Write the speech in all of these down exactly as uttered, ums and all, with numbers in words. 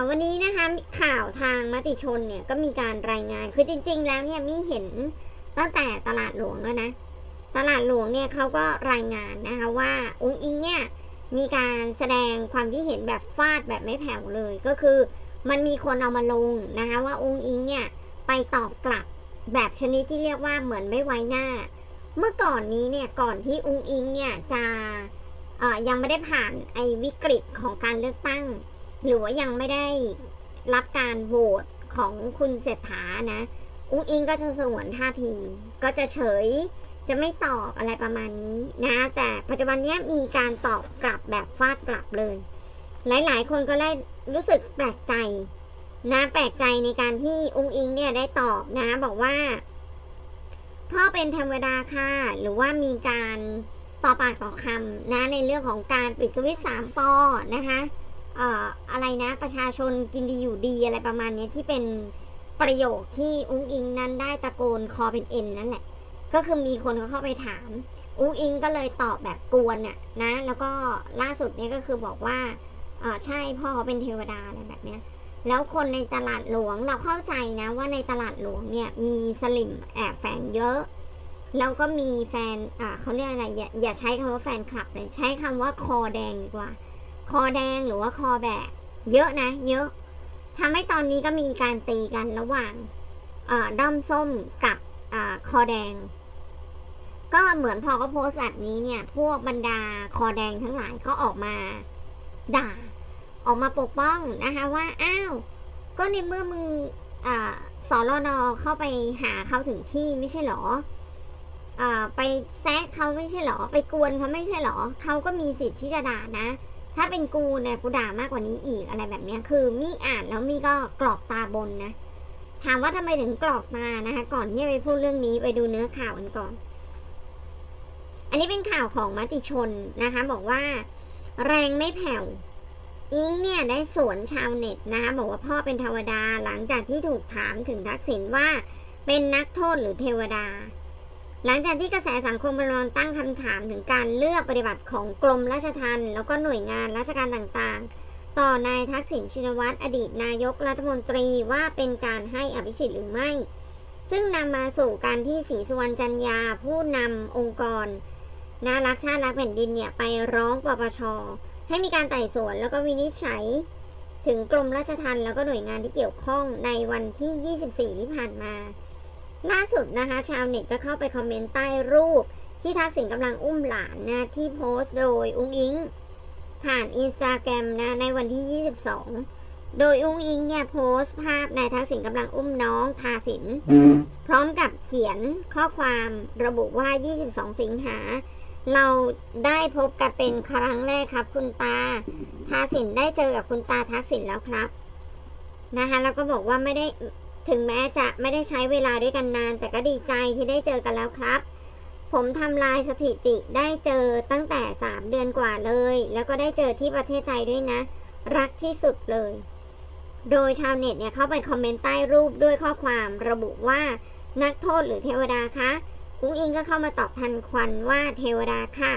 วันนี้นะคะข่าวทางมติชนเนี่ยก็มีการรายงานคือจริงๆแล้วเนี่ยมีเห็นตั้งแต่ตลาดหลวงแล้วนะตลาดหลวงเนี่ยเขาก็รายงานนะคะว่าอุ้งอิงเนี่ยมีการแสดงความคิดเห็นแบบฟาดแบบไม่แผ่วเลยก็คือมันมีคนเอามาลงนะคะว่าอุ้งอิงเนี่ยไปตอบกลับแบบชนิดที่เรียกว่าเหมือนไม่ไว้หน้าเมื่อก่อนนี้เนี่ยก่อนที่อุ้งอิงเนี่ยจะเอ่อยังไม่ได้ผ่านไอ้วิกฤตของการเลือกตั้งหรือว่ายังไม่ได้รับการโหวตของคุณเศรษฐานะอุ้งอิงก็จะสงวนท่าทีก็จะเฉยจะไม่ตอบอะไรประมาณนี้นะแต่ปัจจุบันนี้มีการตอบกลับแบบฟาดกลับเลยหลายๆคนก็ได้รู้สึกแปลกใจนะแปลกใจในการที่อุ้งอิงเนี่ยได้ตอบนะบอกว่าพ่อเป็นเทวดาค่ะหรือว่ามีการต่อปากต่อคำนะในเรื่องของการปิดสวิตช์สามปอนะคะเอ่ออะไรนะประชาชนกินดีอยู่ดีอะไรประมาณนี้ที่เป็นประโยคที่อุ้งอิงนั้นได้ตะโกนคอเป็นเอ็นนั่นแหละก็คือมีคนเขาเข้าไปถามอุ้งอิงก็เลยตอบแบบกวนน่ะนะแล้วก็ล่าสุดนี้ก็คือบอกว่าเออใช่พ่อเขาเป็นเทวดาอะไรแบบเนี้ยแล้วคนในตลาดหลวงเราเข้าใจนะว่าในตลาดหลวงเนี่ยมีสลิมแอบแฝงเยอะแล้วก็มีแฟนอ่าเขาเรียกอะไรอย่าอย่าใช้คำว่าแฟนคลับเลยใช้คำว่าคอแดงดีกว่าคอแดงหรือว่าคอแบกเยอะนะเยอะทำให้ตอนนี้ก็มีการตีกันระหว่างด้อมส้มกับอคอแดงก็เหมือนพอเขาโพสต์แบบนี้เนี่ยพวกบรรดาคอแดงทั้งหลายก็ออกมาด่าออกมาปกป้องนะคะว่าอ้าวก็ในเมื่อมึงสรนเข้าไปหาเขาถึงที่ไม่ใช่หรอไปแซะเขาไม่ใช่หรอไปกวนเขาไม่ใช่หรอเขาก็มีสิทธิ์ที่จะด่านะถ้าเป็นกูเนี่ยกูด่ามากกว่านี้อีกอะไรแบบนี้คือมี่อ่านแล้วมี่ก็กรอกตาบนนะถามว่าทำไมถึงกรอกตานะคะก่อนที่จะไปพูดเรื่องนี้ไปดูเนื้อข่าวกันก่อนอันนี้เป็นข่าวของมติชนนะคะบอกว่าแรงไม่แผ่วอิงเนี่ยได้สวนชาวเน็ตนะคะบอกว่าพ่อเป็นเทวดาหลังจากที่ถูกถามถึงทักษิณว่าเป็นนักโทษหรือเทวดาหลังจากที่กระแสสังคมบรอนตั้งคำถามถึงการเลือกปฏิบัติของกรมราชทัณฑ์แล้วก็หน่วยงานราชการต่างๆต่อนายทักษิณชินวัตรอดีตนายกรัฐมนตรีว่าเป็นการให้อภิสิทธิ์หรือไม่ซึ่งนำมาสู่การที่ศรีสุวรรณจันยาผู้นำองค์กรนารักชาติรักแผ่นดินเนี่ยไปร้องปปช.ให้มีการไต่สวนแล้วก็วินิจฉัยถึงกรมราชทัณฑ์แล้วก็หน่วยงานที่เกี่ยวข้องในวันที่ยี่สิบสี่ที่ผ่านมาล่าสุดนะคะชาวเน็ตก็เข้าไปคอมเมนต์ใต้รูปที่ทักษิณกำลังอุ้มหลานนะที่โพสต์โดยอุ้งอิงผ่านอินสตาแกรมนะในวันที่ยี่สิบสองโดยอุ้งอิงเนี่ยโพสต์ภาพนายทักษิณกำลังอุ้มน้องทาสินพร้อมกับเขียนข้อความระบุว่ายี่สิบสองสิงหาเราได้พบกันเป็นครั้งแรกครับคุณตาทาสินได้เจอกับคุณตาทักษิณแล้วครับนะคะแล้วก็บอกว่าไม่ได้ถึงแม้จะไม่ได้ใช้เวลาด้วยกันนานแต่ก็ดีใจที่ได้เจอกันแล้วครับผมทำลายสถิติได้เจอตั้งแต่สามเดือนกว่าเลยแล้วก็ได้เจอที่ประเทศไทยด้วยนะรักที่สุดเลยโดยชาวเน็ตเนี่ยเข้าไปคอมเมนต์ใต้รูปด้วยข้อความระบุว่านักโทษหรือเทวดาคะอุ้งอิงก็เข้ามาตอบทันควันว่าเทวดาค่ะ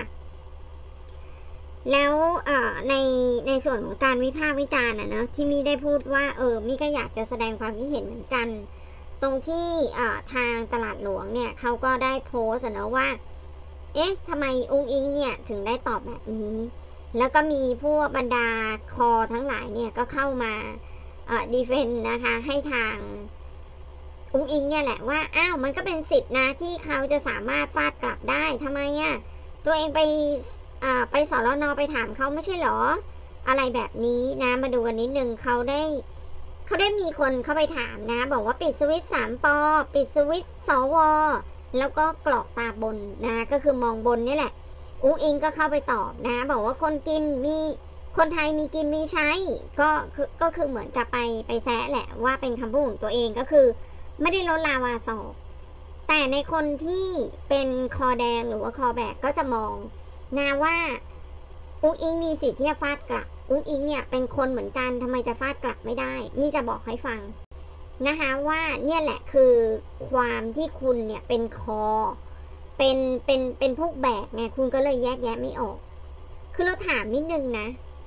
แล้วในในส่วนของการวิพากษ์วิจารณ์นะเนอะที่มีได้พูดว่าเออมีก็อยากจะแสดงความคิดเห็นเหมือนกันตรงที่ทางตลาดหลวงเนี่ยเขาก็ได้โพสต์นะว่าเอ๊ะทำไมอุ้งอิงเนี่ยถึงได้ตอบแบบนี้แล้วก็มีพวกบรรดาคอทั้งหลายเนี่ยก็เข้ามาเอ่อดีเฟนต์นะคะให้ทางอุ้งอิงเนี่ยแหละว่าอ้าวมันก็เป็นสิทธินะที่เขาจะสามารถฟาดกลับได้ทำไมอ่ะตัวเองไปอ่าไปสรน.ไปถามเขาไม่ใช่หรออะไรแบบนี้นะมาดูกันนิดนึงเขาได้เขาได้มีคนเข้าไปถามนะบอกว่าปิดสวิตช์สามปอปิดสวิตช์สวแล้วก็กรอกตาบนนะก็คือมองบนนี่แหละอุ้งอิงก็เข้าไปตอบนะบอกว่าคนกินมีคนไทยมีกินมีใช้ก็คือก็คือเหมือนกับไปไปแซะแหละว่าเป็นคำพูดของตัวเองก็คือไม่ได้ลดลาวาศอกแต่ในคนที่เป็นคอแดงหรือว่าคอแบกก็จะมองนะว่าอุ้งอิงมีสิทธิ์ที่จะฟาดกลับอุ้งอิงเนี่ยเป็นคนเหมือนกันทำไมจะฟาดกลับไม่ได้นี่จะบอกให้ฟังนะคะว่าเนี่ยแหละคือความที่คุณเนี่ยเป็นคอเป็นเป็นเป็นพวกแบกไงคุณก็เลยแยกแยะไม่ออกคือเราถามนิดนึงนะ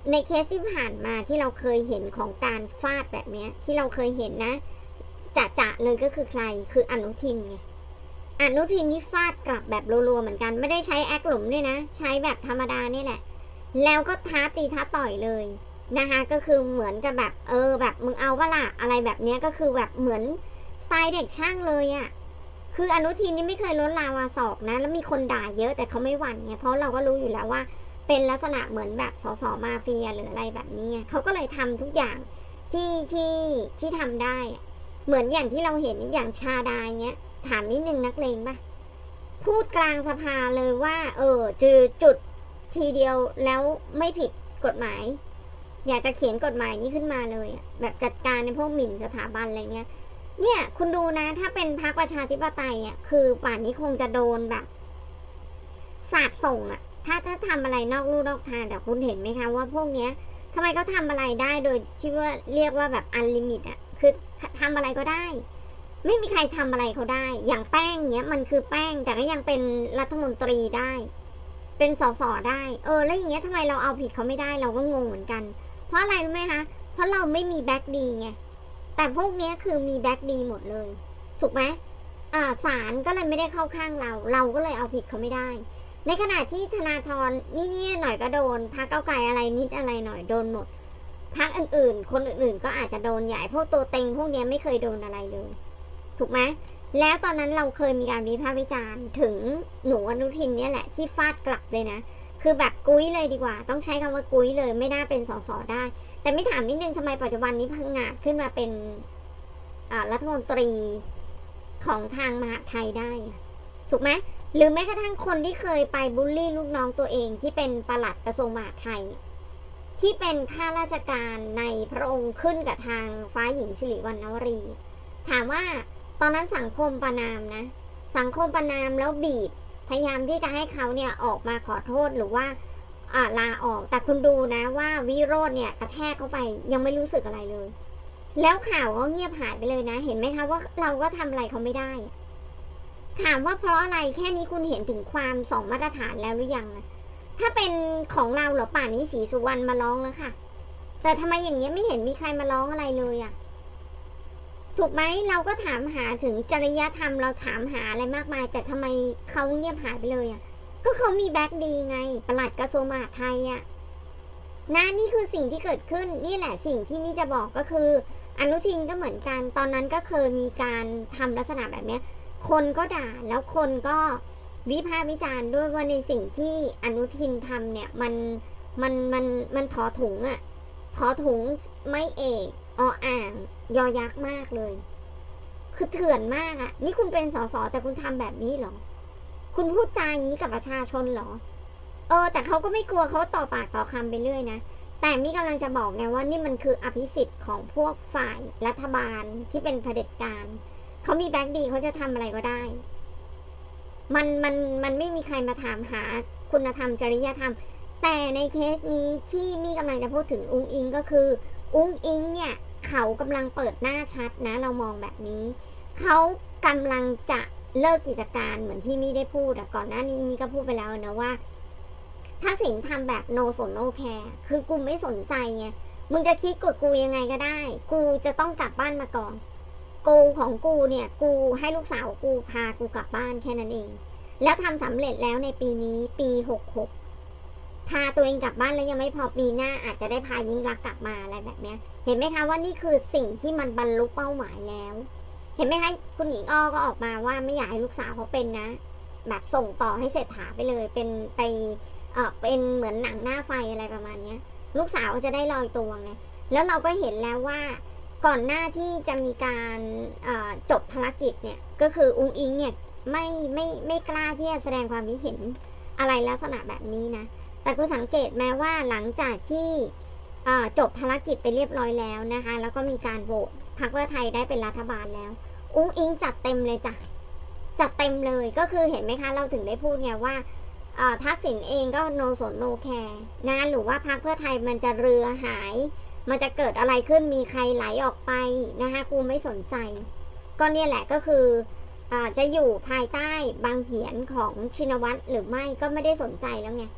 ในเคสที่ผ่านมาที่เราเคยเห็นของการฟาดแบบนี้ที่เราเคยเห็นนะจะจะเลยก็คือใครคืออนุทินไงอนุทินนี่ฟาดกลับแบบรัวๆเหมือนกันไม่ได้ใช้แอคหลุมด้วยนะใช้แบบธรรมดานี่แหละแล้วก็ท้าตีท้าต่อยเลยนะคะก็คือเหมือนกับแบบเออแบบมึงเอาวะล่ะอะไรแบบนี้ก็คือแบบเหมือนสไตล์เด็กช่างเลยอะคืออนุทินนี่ไม่เคยล้นลาวาศอกนะแล้วมีคนด่าเยอะแต่เขาไม่หวั่นไงเพราะเราก็รู้อยู่แล้วว่าเป็นลักษณะเหมือนแบบสสมาเฟียหรืออะไรแบบนี้เขาก็เลยทำทุกอย่างที่ที่ที่ทำได้เหมือนอย่างที่เราเห็นอย่างชาดาเนี้ยถามนิดนึงนักเลงป่ะพูดกลางสภาเลยว่าเออจือจุดทีเดียวแล้วไม่ผิดกฎหมายอยากจะเขียนกฎหมายนี้ขึ้นมาเลยแบบจัดการในพวกหมิ่นสถาบันอะไรเงี้ยเนี่ยคุณดูนะถ้าเป็นพรรคประชาธิปไตยอ่ะคือป่านนี้คงจะโดนแบบสาบส่งอ่ะถ้าถ้าทำอะไรนอกลู่นอกทางแต่คุณเห็นไหมคะว่าพวกเนี้ยทำไมเขาทำอะไรได้โดยที่ว่าเรียกว่าแบบอันลิมิตอ่ะคือทำอะไรก็ได้ไม่มีใครทำอะไรเขาได้อย่างแป้งเนี้ยมันคือแป้งแต่ก็ยังเป็นรัฐมนตรีได้เป็นสสได้เออแล้วอย่างเงี้ยทำไมเราเอาผิดเขาไม่ได้เราก็งงเหมือนกันเพราะอะไรรู้ไหมคะเพราะเราไม่มีแบ็กดีไงแต่พวกนี้คือมีแบ็กดีหมดเลยถูกไหมอ่าศาลก็เลยไม่ได้เข้าข้างเราเราก็เลยเอาผิดเขาไม่ได้ในขณะที่ธนาธรนี่นี่หน่อยก็โดนพรรคก้าวไกลอะไรนิดอะไรหน่อยโดนหมดพรรคอื่นๆคนอื่นๆก็อาจจะโดนใหญ่พวกตัวเต็งพวกนี้ไม่เคยโดนอะไรเลยถูกไหมแล้วตอนนั้นเราเคยมีการวิพากษ์วิจารณ์ถึงหนูอนุทินเนี่ยแหละที่ฟาดกลับเลยนะคือแบบกุ้ยเลยดีกว่าต้องใช้คำว่ากุ้ยเลยไม่น่าเป็นสสได้แต่ไม่ถามนิดนึงทำไมปัจจุบันนี้พังงาดขึ้นมาเป็นรัฐมนตรีของทางมหาไทยได้ถูกไหมหรือแม้กระทั่งคนที่เคยไปบูลลี่ลูกน้องตัวเองที่เป็นปลัดกระทรวงมหาดไทยที่เป็นข้าราชการในพระองค์ขึ้นกับทางฟ้าหญิงสิริวัณณวรีถามว่าตอนนั้นสังคมประนามนะสังคมประนามแล้วบีบพยายามที่จะให้เขาเนี่ยออกมาขอโทษหรือว่าลาออกแต่คุณดูนะว่าวิโรจน์เนี่ยกระแทกเข้าไปยังไม่รู้สึกอะไรเลยแล้วข่าวก็เงียบหายไปเลยนะเห็นไหมคะว่าเราก็ทำอะไรเขาไม่ได้ถามว่าเพราะอะไรแค่นี้คุณเห็นถึงความสองมาตรฐานแล้วหรือยังนะถ้าเป็นของเราเหรอป่านนี้ศรีสุวรรณมาร้องแล้วค่ะแต่ทำไมอย่างเงี้ยไม่เห็นมีใครมาร้องอะไรเลยอ่ะถูกไหมเราก็ถามหาถึงจริยธรรมเราถามหาอะไรมากมายแต่ทำไมเขาเงียบหายไปเลยอ่ะก็เขามีแบ็คดีไงปลัดกระทรวงมหาดไทยอ่ะนะนี่คือสิ่งที่เกิดขึ้นนี่แหละสิ่งที่มิจะบอกก็คืออนุทินก็เหมือนกันตอนนั้นก็เคยมีการทำลักษณะแบบนี้คนก็ด่าแล้วคนก็วิพากษ์วิจารณ์ด้วยว่าในสิ่งที่อนุทินทำเนี่ยมันมันมันมันถอถุงอะถอถุงไม่เอกออ่างยอยักษ์มากเลยคือเถื่อนมากอะนี่คุณเป็นสสแต่คุณทำแบบนี้เหรอคุณพูดจาอย่างนี้กับประชาชนเหรอเออแต่เขาก็ไม่กลัวเขาต่อปากต่อคำไปเรื่อยนะแต่มีกำลังจะบอกไงว่านี่มันคืออภิสิทธิ์ของพวกฝ่ายรัฐบาลที่เป็นเผด็จการเขามีแบ็คดีเขาจะทำอะไรก็ได้มันมันมันไม่มีใครมาถามหาคุณธรรมจริยธรรมแต่ในเคสนี้ที่มีกำลังจะพูดถึงอุ้งอิงก็คืออุ้งอิงเนี่ยเขากำลังเปิดหน้าชัดนะเรามองแบบนี้เขากำลังจะเลิกกิจการเหมือนที่มีได้พูดก่อนหน้านี้มีก็พูดไปแล้วนะว่าทักษิณทำแบบโนสนโนแคร์คือกูไม่สนใจไงมึงจะคิดกดกูยังไงก็ได้กูจะต้องกลับบ้านมาก่อนกูของกูเนี่ยกูให้ลูกสาวกูพากูกลับบ้านแค่นั้นเองแล้วทำสำเร็จแล้วในปีนี้ปีหกหกพาตัวเองกลับบ้านแล้วยังไม่พอปีหน้าอาจจะได้พายิ่งรักกลับมาอะไรแบบเนี้ยเห็นไหมคะว่านี่คือสิ่งที่มันบรรลุเป้าหมายแล้วเห็นไหมคะคุณหญิงอ้อก็ออกมาว่าไม่อยากให้ลูกสาวเขาเป็นนะแบบส่งต่อให้เศรษฐาไปเลยเป็นไปเออเป็นเหมือนหนังหน้าไฟอะไรประมาณนี้ลูกสาวจะได้ลอยตัวไงแล้วเราก็เห็นแล้วว่าก่อนหน้าที่จะมีการจบภารกิจเนี่ยก็คืออุ้งอิงเนี่ยไม่ไม่ไม่กล้าที่จะแสดงความคิดเห็นอะไรลักษณะแบบนี้นะแต่กูสังเกตแม้ว่าหลังจากที่จบภารกิจไปเรียบร้อยแล้วนะคะแล้วก็มีการโหวตพรรคเพื่อไทยได้เป็นรัฐบาลแล้วอุ้งอิงจัดเต็มเลยจ้ะจัดเต็มเลยก็คือเห็นไหมคะเราถึงได้พูดไงว่าทักษิณเองก็โนสนโนแคร์นะหรือว่าพรรคเพื่อไทยมันจะเรือหายมันจะเกิดอะไรขึ้นมีใครไหลออกไปนะคะกูไม่สนใจก็เนี่ยแหละก็คืออาจะอยู่ภายใต้บางเหียนของชินวัตรหรือไม่ก็ไม่ได้สนใจแล้วไง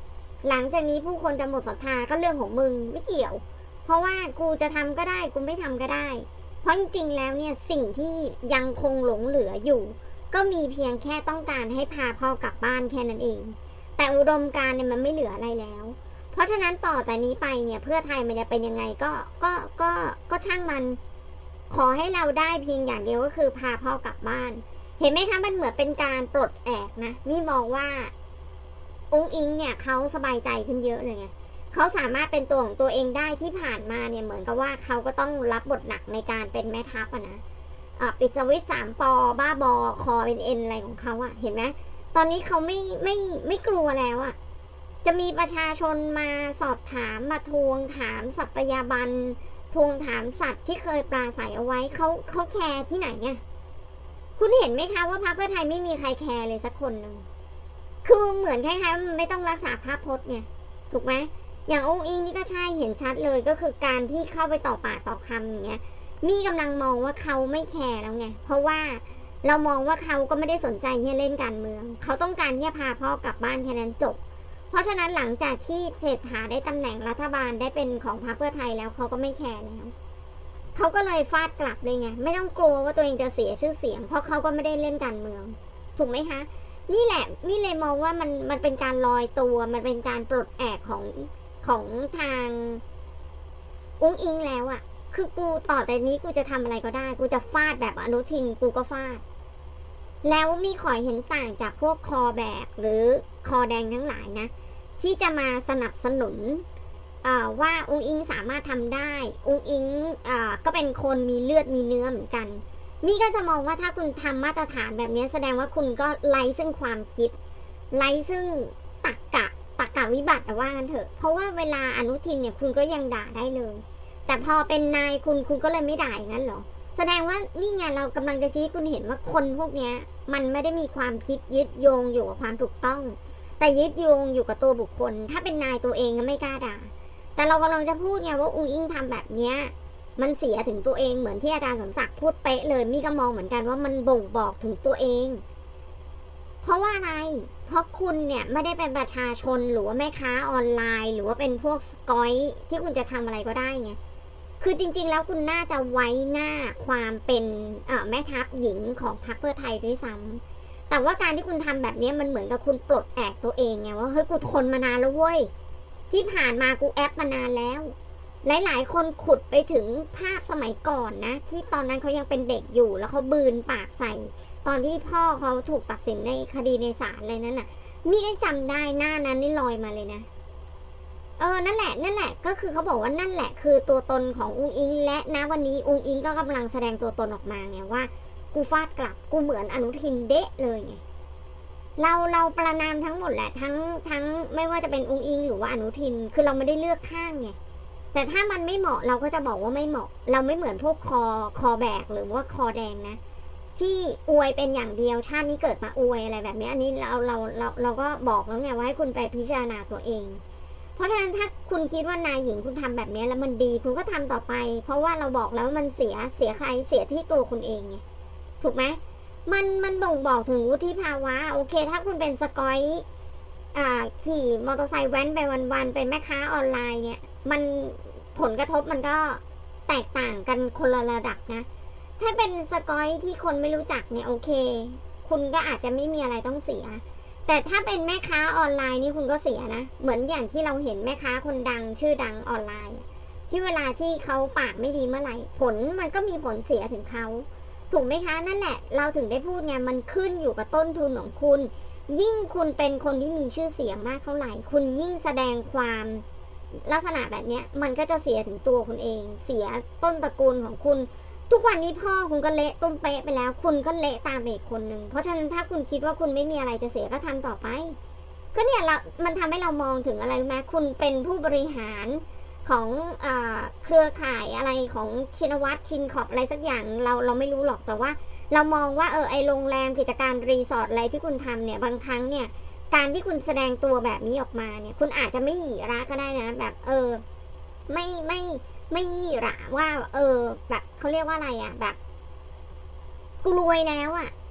หลังจากนี้ผู้คนจะหมดศรัทธาก็เรื่องของมึงไม่เกี่ยวเพราะว่ากูจะทำก็ได้กูไม่ทำก็ได้เพราะจริงๆแล้วเนี่ยสิ่งที่ยังคงหลงเหลืออยู่ก็มีเพียงแค่ต้องการให้พาพ่อกลับบ้านแค่นั้นเองแต่อุดมการณ์เนี่ยมันไม่เหลืออะไรแล้วเพราะฉะนั้นต่อแต่นี้ไปเนี่ยเพื่อไทยมันจะเป็นยังไงก็ก็ก็ก็ช่างมันขอให้เราได้เพียงอย่างเดียวก็คือพาพ่อกลับบ้านเห็นไหมคะมันเหมือนเป็นการปลดแอกนะนี่มองว่าอุ้งอิงเนี่ยเขาสบายใจขึ้นเยอะเลยไงเขาสามารถเป็นตัวของตัวเองได้ที่ผ่านมาเนี่ยเหมือนกับว่าเขาก็ต้องรับบทหนักในการเป็นแม่ทัพอะนะอ่าปิดสวิตสามปอบ้าบอคอเป็นเอ็นอะไรของเขาอะเห็นไหมตอนนี้เขาไม่ไม่ไม่กลัวแล้วอะจะมีประชาชนมาสอบถามมาทวงถามสัตยาบันทวงถามสัตว์ที่เคยปราศัยเอาไว้เขาเขาแคร์ที่ไหนเนี่ยคุณเห็นไหมคะว่าพรรคเพื่อไทยไม่มีใครแคร์เลยสักคนหนึ่งคือเหมือนคล้ายๆไม่ต้องรักษาภาพพจน์ไงถูกไหมอย่างองค์อิงนี่ก็ใช่เห็นชัดเลยก็คือการที่เข้าไปต่อปากต่อคำอย่างเงี้ยมีกำลังมองว่าเขาไม่แคร์แล้วไงเพราะว่าเรามองว่าเขาก็ไม่ได้สนใจที่จะเล่นการเมืองเขาต้องการที่จะพาพ่อกลับบ้านแค่นั้นจบเพราะฉะนั้นหลังจากที่เศรษฐาได้ตำแหน่งรัฐบาลได้เป็นของพรรคเพื่อไทยแล้วเขาก็ไม่แคร์แล้วเขาก็เลยฟาดกลับเลยไงไม่ต้องกลัวว่าตัวเองจะเสียชื่อเสียงเพราะเขาก็ไม่ได้เล่นการเมืองถูกไหมคะนี่แหละนี่เลยมองว่ามันมันเป็นการลอยตัวมันเป็นการปลดแอกของของทางอุ้งอิงแล้วอะคือกูต่อแต่นี้กูจะทำอะไรก็ได้กูจะฟาดแบบอนุทินกูก็ฟาดแล้วมีขอเห็นต่างจากพวกคอแบกหรือคอแดงทั้งหลายนะที่จะมาสนับสนุนว่าอุ้งอิงสามารถทำได้อุ้งอิงก็เป็นคนมีเลือดมีเนื้อเหมือนกันมีก็จะมองว่าถ้าคุณทำมาตรฐานแบบนี้แสดงว่าคุณก็ไร้ซึ่งความคิดไร้ซึ่งตรรกะตรรกะวิบัติว่ากันเถอะเพราะว่าเวลาอนุทินเนี่ยคุณก็ยังด่าได้เลยแต่พอเป็นนายคุณคุณก็เลยไม่ด่าอย่างนั้นหรอแสดงว่านี่ไงเรากำลังจะชี้คุณเห็นว่าคนพวกนี้มันไม่ได้มีความคิดยึดโยงอยู่กับความถูกต้องแต่ยึดโยงอยู่กับตัวบุคคลถ้าเป็นนายตัวเองก็ไม่กล้าด่าแต่เรากำลังจะพูดไงว่าอุ้งอิงทำแบบเนี้ยมันเสียถึงตัวเองเหมือนที่อาจารย์สมศักดิ์พูดเป๊ะเลยมีก็มองเหมือนกันว่ามันบ่งบอกถึงตัวเองเพราะว่าอะไรเพราะคุณเนี่ยไม่ได้เป็นประชาชนหรือว่าแม่ค้าออนไลน์หรือว่าเป็นพวกสกอยที่คุณจะทำอะไรก็ได้ไงคือจริงๆแล้วคุณน่าจะไว้หน้าความเป็นแม่ทัพหญิงของพรรคเพื่อไทยด้วยซ้ำแต่ว่าการที่คุณทำแบบนี้มันเหมือนกับคุณปลดแอกตัวเองไงว่าเฮ้ยกูทนมานานแล้วเว้ยที่ผ่านมากูแอปมานานแล้วหลายๆคนขุดไปถึงภาพสมัยก่อนนะที่ตอนนั้นเขายังเป็นเด็กอยู่แล้วเขาบืนปากใส่ตอนที่พ่อเขาถูกตัดสินในคดีในศาลอะไรนั้นน่ะมีได้จำได้หน้านั้นนี่ลอยมาเลยนะเออนั่นแหละนั่นแหละก็คือเขาบอกว่านั่นแหละคือตัวตนของอุ้งอิงและณวันนี้อุ้งอิงก็กำลังแสดงตัวตนออกมาไงว่ากูฟาดกลับกูเหมือนอนุทินเดะเลยไงเราเราประนามทั้งหมดแหละทั้งทั้งไม่ว่าจะเป็นอุ้งอิงหรือว่าอนุทินคือเราไม่ได้เลือกข้างไงแต่ถ้ามันไม่เหมาะเราก็จะบอกว่าไม่เหมาะเราไม่เหมือนพวกคอคอแบกหรือว่าคอแดงนะที่อวยเป็นอย่างเดียวชาตินี้เกิดมาอวยอะไรแบบนี้อันนี้เราเราเราเราก็บอกแล้วไงว่าให้คุณไปพิจารณาตัวเองเพราะฉะนั้นถ้าคุณคิดว่านายหญิงคุณทำแบบนี้แล้วมันดีคุณก็ทำต่อไปเพราะว่าเราบอกแล้วมันเสียเสียใครเสียที่ตัวคุณเองไงถูกไหมมันมันบ่งบอกถึงวุฒิภาวะโอเคถ้าคุณเป็นสกอยอ่าขี่มอเตอร์ไซค์แว้นไปวันๆเป็นแม่ค้าออนไลน์เนี่ยมันผลกระทบมันก็แตกต่างกันคนละระดับนะถ้าเป็นสกอยที่คนไม่รู้จักเนี่ยโอเคคุณก็อาจจะไม่มีอะไรต้องเสียแต่ถ้าเป็นแม่ค้าออนไลน์นี่คุณก็เสียนะเหมือนอย่างที่เราเห็นแม่ค้าคนดังชื่อดังออนไลน์ที่เวลาที่เขาปากไม่ดีเมื่อไหร่ผลมันก็มีผลเสียถึงเขาถูกไหมคะนั่นแหละเราถึงได้พูดไงมันขึ้นอยู่กับต้นทุนของคุณยิ่งคุณเป็นคนที่มีชื่อเสียงมากเท่าไหร่คุณยิ่งแสดงความลักษณะแบบนี้มันก็จะเสียถึงตัวคุณเองเสียต้นตระกูลของคุณทุกวันนี้พ่อคุณก็เละต้มเป๊ะไปแล้วคุณก็เละตามอีกคนหนึ่งเพราะฉะนั้นถ้าคุณคิดว่าคุณไม่มีอะไรจะเสียก็ทำต่อไปก็เนี่ยเรามันทำให้เรามองถึงอะไรรู้ไหมคุณเป็นผู้บริหารของเอ่อเครือข่ายอะไรของชินวัตรชินขอบอะไรสักอย่างเราเราไม่รู้หรอกแต่ว่าเรามองว่าเออไอโรงแรมกิจการรีสอร์ทอะไรที่คุณทำเนี่ยบางครั้งเนี่ยการที่คุณแสดงตัวแบบนี้ออกมาเนี่ยคุณอาจจะไม่หยีระก็ได้นะแบบเออไม่ไม่ไม่ยี่หระว่าเออแบบเขาเรียกว่าอะไรอ่ะแบบกูรวยแล้วอ่ะ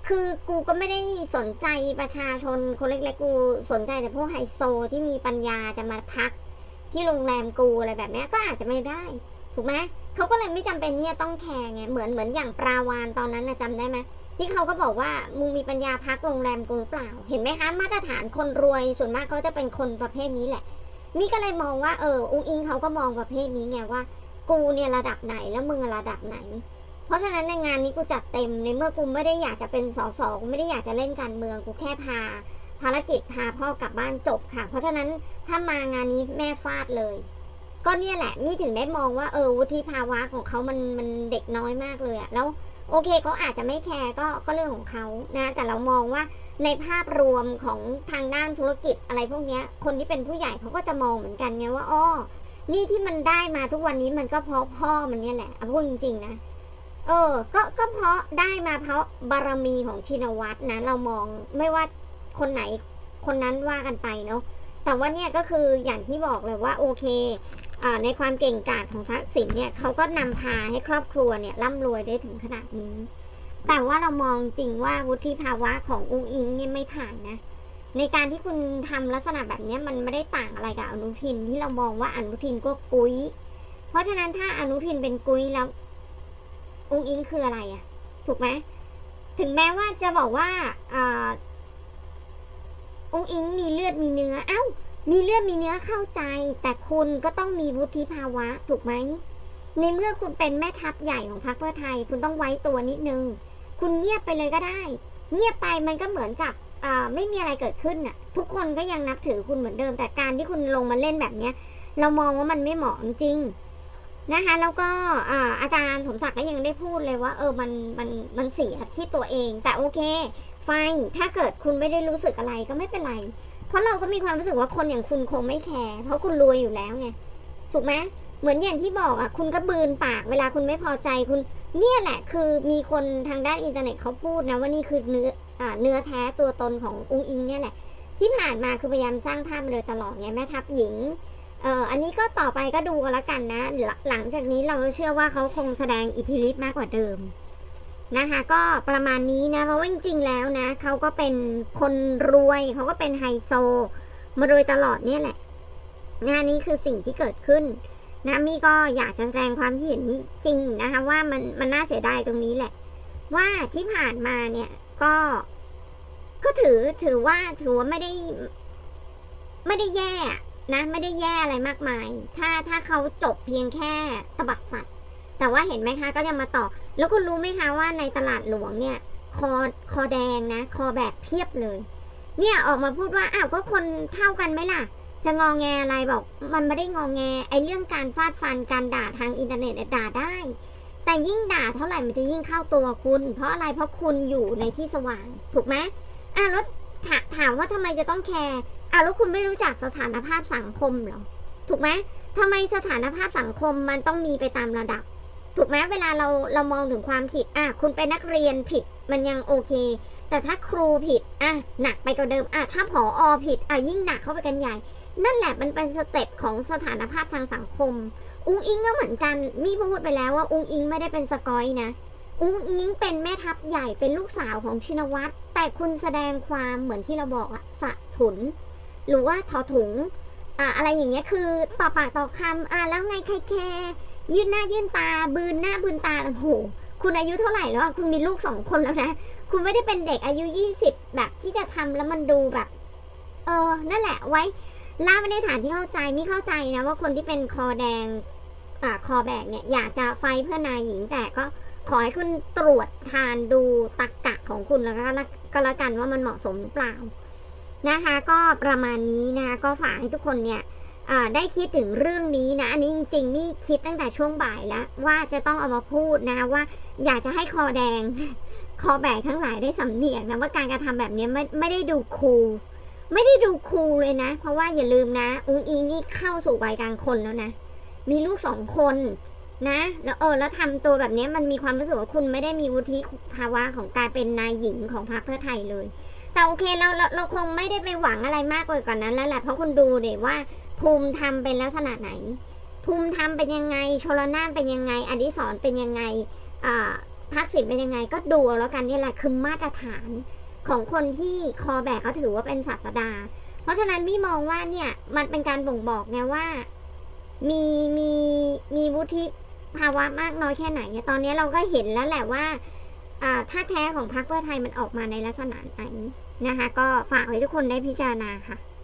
คือกูก็ไม่ได้สนใจประชาชนคนเล็กๆกูสนใจแต่พวกไฮโซที่มีปัญญาจะมาพักที่โรงแรมกูอะไรแบบนี้ก็อาจจะไม่ได้ถูกไหมเขาก็เลยไม่จำเป็นที่จะต้องแคร์ไงเหมือนเหมือนอย่างปราวานตอนนั้นนะจำได้ไหมที่เขาก็บอกว่ามึงมีปัญญาพักโรงแรมกูหรือเปล่าเห็นไหมคะมาตรฐานคนรวยส่วนมากเขาจะเป็นคนประเภทนี้แหละนี่ก็เลยมองว่าเอออุ้งอิงเขาก็มองประเภทนี้ไงว่ากูเนี่ยระดับไหนแล้วมึงระดับไหนเพราะฉะนั้นในงานนี้กูจัดเต็มในเมื่อกูไม่ได้อยากจะเป็นสสกูไม่ได้อยากจะเล่นการเมืองกูแค่พาภารกิจพาพ่อกลับบ้านจบค่ะเพราะฉะนั้นถ้ามางานนี้แม่ฟาดเลยก็เนี่ยแหละนี่ถึงได้มองว่าเออวุฒิภาวะของเขามันมันเด็กน้อยมากเลยอะแล้วโอเคเขาอาจจะไม่แคร์ก็ก็เรื่องของเขานะแต่เรามองว่าในภาพรวมของทางด้านธุรกิจอะไรพวกนี้คนที่เป็นผู้ใหญ่เขาก็จะมองเหมือนกันไงว่าอ้อนี่ที่มันได้มาทุกวันนี้มันก็เพราะพ่อมันเนี่ยแหละพูดจริงๆนะเออก็ก็เพราะได้มาเพราะบารมีของชินวัตรนะเรามองไม่ว่าคนไหนคนนั้นว่ากันไปเนาะแต่ว่าเนี่ยก็คืออย่างที่บอกเลยว่าโอเคในความเก่งกาจของทักษิณเนี่ยเขาก็นำพาให้ครอบครัวเนี่ยร่ำรวยได้ถึงขนาดนี้แต่ว่าเรามองจริงว่าวุฒิภาวะของอุ้งอิงเนี่ยไม่ผ่านนะในการที่คุณทำลักษณะแบบนี้มันไม่ได้ต่างอะไรกับอนุทินที่เรามองว่าอนุทินก็กุ้ยเพราะฉะนั้นถ้าอนุทินเป็นกุ้ยแล้วอุ้งอิงคืออะไรอะถูกไหมถึงแม้ว่าจะบอกว่าอุ้งอิงมีเลือดมีเนื้อเอ้ามีเลือดมีเนื้อเข้าใจแต่คุณก็ต้องมีวุฒิภาวะถูกไหมในเมื่อคุณเป็นแม่ทัพใหญ่ของพรรคเพื่อไทยคุณต้องไว้ตัวนิดนึงคุณเงียบไปเลยก็ได้เงียบไปมันก็เหมือนกับไม่มีอะไรเกิดขึ้นน่ะทุกคนก็ยังนับถือคุณเหมือนเดิมแต่การที่คุณลงมาเล่นแบบนี้เรามองว่ามันไม่เหมาะจริงนะคะแล้วก็อาจารย์สมศักดิ์ก็ยังได้พูดเลยว่าเออมันมันมันเสียที่ตัวเองแต่โอเคฟังถ้าเกิดคุณไม่ได้รู้สึกอะไรก็ไม่เป็นไรเพราะเราก็มีความรู้สึกว่าคนอย่างคุณคงไม่แคร์เพราะคุณรวยอยู่แล้วไงถูกไหมเหมือนอย่างที่บอกอ่ะคุณก็บืนปากเวลาคุณไม่พอใจคุณเนี่ยแหละคือมีคนทางด้านอินเทอร์เน็ตเขาพูดนะว่านี่คือเนื้ออ่าเนื้อแท้ตัวตนของอุ้งอิงเนี่ยแหละที่ผ่านมาคือพยายามสร้างภาพมาโดยตลอดไงแม่ทัพหญิงเอ่ออันนี้ก็ต่อไปก็ดูกันละกันนะหลังจากนี้เราเชื่อว่าเขาคงแสดงอิทธิฤทธิ์มากกว่าเดิมนะคะก็ประมาณนี้นะเพราะว่าจริงๆแล้วนะเขาก็เป็นคนรวยเขาก็เป็นไฮโซมาโดยตลอดเนี่ยแหละงานนี้คือสิ่งที่เกิดขึ้นนะมี่ก็อยากจะแสดงความเห็นจริงนะคะว่ามันมันน่าเสียดายตรงนี้แหละว่าที่ผ่านมาเนี่ยก็ก็ถือถือว่าถือว่าไม่ได้ไม่ได้แย่นะไม่ได้แย่อะไรมากมายถ้าถ้าเขาจบเพียงแค่ตบัดสัตว์แต่ว่าเห็นไหมคะก็จะมาต่อแล้วคุณรู้ไหมคะว่าในตลาดหลวงเนี่ยคอคอแดงนะคอแบกเพียบเลยเนี่ยออกมาพูดว่าอ้าวก็คนเท่ากันไหมล่ะจะงอแงอะไรบอกมันไม่ได้งอแงไอ้เรื่องการฟาดฟันการด่าทางอินเทอร์เน็ตด่าได้แต่ยิ่งด่าเท่าไหร่มันจะยิ่งเข้าตัวคุณเพราะอะไรเพราะคุณอยู่ในที่สว่างถูกไหมอ้าวแล้วถามว่าทำไมจะต้องแคร์อ้าวแล้วคุณไม่รู้จักสถานภาพสังคมเหรอถูกไหมทำไมสถานภาพสังคมมันต้องมีไปตามระดับถูกไหมเวลาเราเรามองถึงความผิดอ่ะคุณเป็นนักเรียนผิดมันยังโอเคแต่ถ้าครูผิดอ่ะหนักไปกว่าเดิมอ่ะถ้าผอ.ผิดอ่ะยิ่งหนักเข้าไปกันใหญ่นั่นแหละมันเป็นสเต็ปของสถานภาพทางสังคมอุ้งอิงก็เหมือนกันมีพูดไปแล้วว่าอุ้งอิงไม่ได้เป็นสกอยนะอุ้งอิงเป็นแม่ทัพใหญ่เป็นลูกสาวของชินวัตรแต่คุณแสดงความเหมือนที่เราบอกอะสะถุนหรือว่าถอถุงอ่ะอะไรอย่างเงี้ยคือต่อปากต่อคำอ่ะแล้วไงใครแคร์ยื่นหน้ายื่นตาบืนหน้าบืนตาโอ้โหคุณอายุเท่าไหร่แล้วคุณมีลูกสองคนแล้วนะคุณไม่ได้เป็นเด็กอายุยี่สิบแบบที่จะทำแล้วมันดูแบบเออนั่นแหละไว้ล่าไม่ได้ฐานที่เข้าใจไม่เข้าใจนะว่าคนที่เป็นคอแดงอ่าคอแบกเนี่ยอยากจะไฟเพื่อนายหญิงแต่ก็ขอให้คุณตรวจทานดูตรรกะของคุณแล้วก็ก็แล้วกันว่ามันเหมาะสมหรือเปล่านะคะก็ประมาณนี้นะคะก็ฝากให้ทุกคนเนี่ยได้คิดถึงเรื่องนี้นะอันนี้จริงๆนี่คิดตั้งแต่ช่วงบ่ายแล้วว่าจะต้องเอามาพูดนะว่าอยากจะให้คอแดงคอแบกทั้งหลายได้สำเนียกนะว่าการกระทำแบบนี้ไม่ไม่ได้ดูคูลไม่ได้ดูคูลเลยนะเพราะว่าอย่าลืมนะอุ้งอิงนี่เข้าสู่วัยกลางคนแล้วนะมีลูกสองคนนะแล้วเออแล้วทำตัวแบบนี้มันมีความรู้สึกว่าคุณไม่ได้มีวุฒิภาวะของการเป็นนายหญิงของพรรคเพื่อไทยเลยแต่โอเคเราเราเราคงไม่ได้ไปหวังอะไรมากเลยกว่านั้นแล้วแหละเพราะคุณดูเดี๋ยวว่าภูมิธรรมเป็นลักษณะไหนภูมิธรรมเป็นยังไงชลนานเป็นยังไงอดิศรเป็นยังไงอ่าทักษิณเป็นยังไงก็ดูแล้วกันนี่แหละคือมาตรฐานของคนที่คอแบกเขาถือว่าเป็นศาสดาเพราะฉะนั้นพี่มองว่าเนี่ยมันเป็นการบ่งบอกไงว่ามีมีมีวุฒิภาวะมากน้อยแค่ไหนตอนนี้เราก็เห็นแล้วแหละว่าท่าแท้ของพรรคเพื่อไทยมันออกมาในลักษณะไหนนะคะก็ฝากไว้ทุกคนได้พิจารณาค่ะ